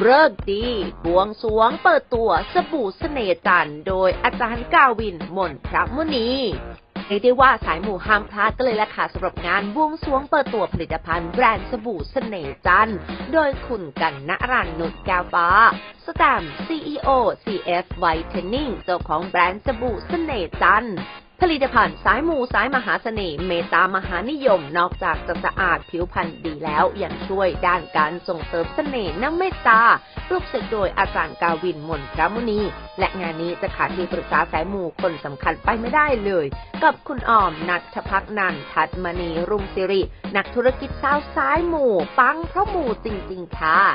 ฤกษ์ดีบวงสรวงเปิดตัวสบู่เสน่ห์จันทร์โดยอาจารย์กาวินมนพระมุนีเรียกได้ว่าสายหมู่ห้ามพลาดกันเลยล่ะค่ะสำหรับงานบวงสรวงเปิดตัวผลิตภัณฑ์แบรนด์สบู่เสน่ห์จันทร์โดยคุณกันณรันนุชแก้วฟ้าสแตมป์ CEO CF Whitening เจ้าของแบรนด์สบู่เสน่ห์จันทร์ผลิตภัณฑ์สายมูสายมหาเสน่ห์เมตามหานิยมนอกจากจะสะอาดผิวพรรณดีแล้วยังช่วยด้านการส่งเสริมเสน่ห์น้ำเมตตาปลุกเสกโดยอาจารย์กาวินมนพระมุนีและงานนี้จะขาดที่ปรึกษาสายมูคนสำคัญไปไม่ได้เลยกับคุณออมณัฐภักนันท์ทัตมณีรุ่งสิรินักธุรกิจสาวสายมูปังเพราะมูจริงๆค่ะ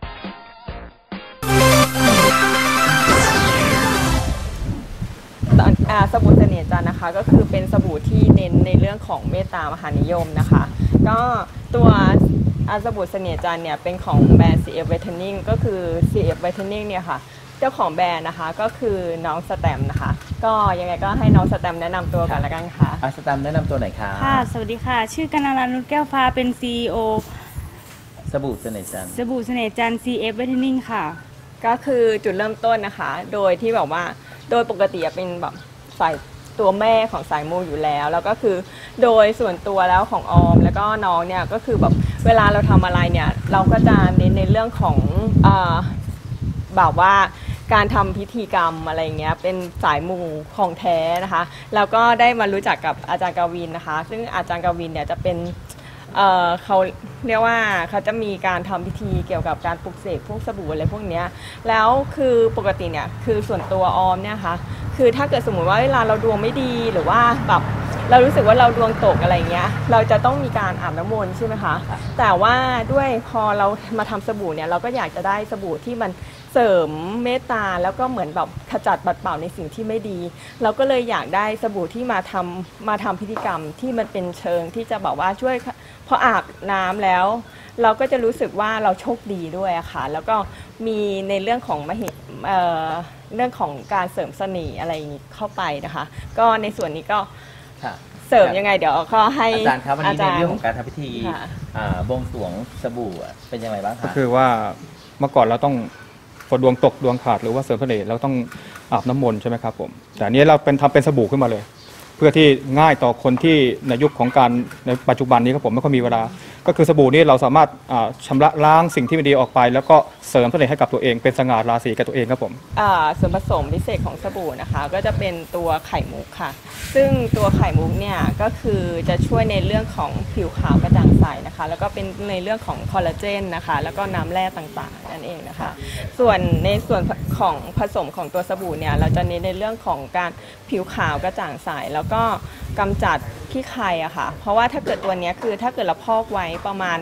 สบู่เสน่ห์จันทร์นะคะก็คือเป็นสบู่ที่เน้นในเรื่องของเมตตามหานิยมนะคะก็ตัวสบู่เสน่ห์จันทร์เนี่ยเป็นของแบรนด์ CF Whitening ก็คือ CF Whitening เนี่ยค่ะเจ้าของแบรนด์นะคะก็คือน้องสแตมป์นะคะก็ยังไงก็ให้น้องสแตมป์แนะนำตัวกันละกันค่ะสแตมป์แนะนำตัวหน่อยค่ะค่ะสวัสดีค่ะชื่อกันนารานุชแก้วฟ้าเป็น CEO สบู่เสน่ห์จันทร์สบู่เสน่ห์จันทร์ CF Whitening ค่ะก็คือจุดเริ่มต้นนะคะโดยที่แบบว่าโดยปกติเป็นแบบสายตัวแม่ของสายมูอยู่แล้วก็คือโดยส่วนตัวแล้วของออมแล้วก็น้องเนี่ยก็คือแบบเวลาเราทำอะไรเนี่ยเราก็จะเน้นในเรื่องของแบบว่าการทำพิธีกรรมอะไรเงี้ยเป็นสายมูของแท้นะคะแล้วก็ได้มารู้จักกับอาจารย์กวินนะคะซึ่งอาจารย์กวินเนี่ยจะเป็นเขาเรียกว่าเขาจะมีการทำพิธีเกี่ยวกับการปลุกเสกพวกสบู่อะไรพวกนี้แล้วคือปกติเนี่ยคือส่วนตัวออมเนี่ยค่ะคือถ้าเกิดสมมุติว่าเวลาเราดวงไม่ดีหรือว่าแบบเรารู้สึกว่าเราดวงตกอะไรเงี้ยเราจะต้องมีการอาบน้ำมนต์ใช่ไหมคะแต่ว่าด้วยพอเรามาทำสบู่เนี่ยเราก็อยากจะได้สบู่ที่มันเสริมเมตตาแล้วก็เหมือนแบบขจัดปัดเป่าในสิ่งที่ไม่ดีเราก็เลยอยากได้สบู่ที่มาทำพิธีกรรมที่มันเป็นเชิงที่จะบอกว่าช่วยพออาบน้ำแล้วเราก็จะรู้สึกว่าเราโชคดีด้วยค่ะแล้วก็มีในเรื่องของเรื่องของการเสริมเสน่ห์อะไรอย่างนี้เข้าไปนะคะก็ในส่วนนี้ก็เสริมยังไงเดี๋ยวก็ให้อาจารย์ครับวันนี้ในเรื่องของการทำพิธีบวงสรวงสบู่เป็นยังไงบ้างคะก็คือว่าเมื่อก่อนเราต้องพอดวงตกดวงขาดหรือว่าเสริมเสน่ห์เราต้องอาบน้ำมนต์ใช่ไหมครับผมแต่อันนี้เราทำเป็นสบู่ขึ้นมาเลยเพื่อที่ง่ายต่อคนที่ในยุคของการในปัจจุบันนี้ครับผมไม่ค่อยมีเวลาก็คือสบู่นี้เราสามารถชำระล้างสิ่งที่ไม่ดีออกไปแล้วก็เสริมเสน่ห์ให้กับตัวเองเป็นสง่าราศีกับตัวเองครับผมส่วนผสมพิเศษของสบู่นะคะก็จะเป็นตัวไข่มุกค่ะซึ่งตัวไข่มุกเนี่ยก็คือจะช่วยในเรื่องของผิวขาวกระจ่างใสนะคะแล้วก็เป็นในเรื่องของคอลลาเจนนะคะแล้วก็น้ำแร่ต่างๆนั่นเองนะคะส่วนในส่วนของผสมของตัวสบู่เนี่ยเราจะเน้นในเรื่องของการผิวขาวกระจ่างใสแล้วก็กำจัดขี้ใครอะค่ะเพราะว่าถ้าเกิดตัวนี้คือถ้าเกิดเราพอกไว้ประมาณ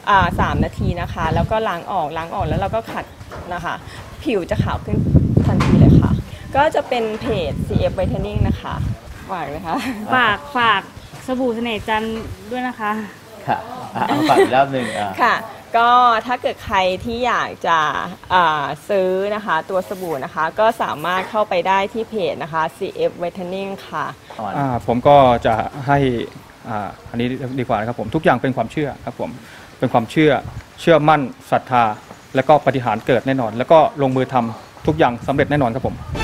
3 นาทีนะคะแล้วก็ล้างออกแล้วเราก็ขัดนะคะผิวจะขาวขึ้นทันทีเลยค่ะก็จะเป็นเพจ CF Whitening นะคะฝากเลยค่ะฝากสบู่เสน่ห์จันทร์ด้วยนะคะค่ะฝากอีกรอบหนึ่งค่ะก็ถ้าเกิดใครที่อยากจะซื้อนะคะตัวสบู่นะคะก็สามารถเข้าไปได้ที่เพจนะคะ CF Whitening ค่ะผมก็จะให้อันนี้ดีกว่านะครับผมทุกอย่างเป็นความเชื่อครับผมเป็นความเชื่อมั่นศรัทธาแล้วก็ปฏิหารย์เกิดแน่นอนแล้วก็ลงมือทำทุกอย่างสำเร็จแน่นอนครับผม